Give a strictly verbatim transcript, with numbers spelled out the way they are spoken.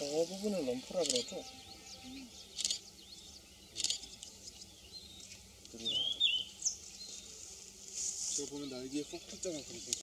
저 부분을 럼프라 그러죠? 저거 보면 날개에 쏙 폈잖아.